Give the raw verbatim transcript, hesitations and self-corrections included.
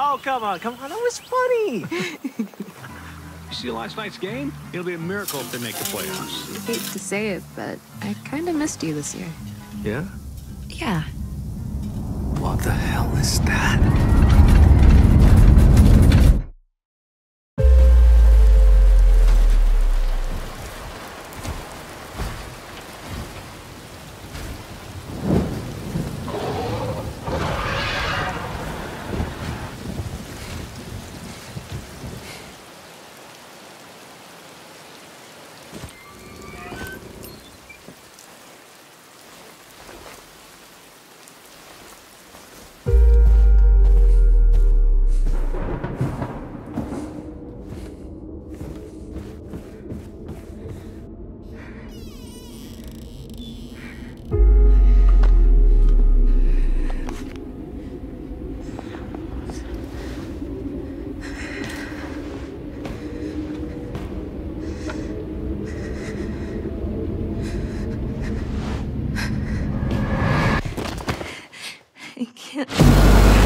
Oh, come on, come on. That was funny. You see last night's game? It'll be a miracle if they make the playoffs. I hate to say it, but I kind of missed you this year. Yeah? Yeah. What the hell is that? I can't.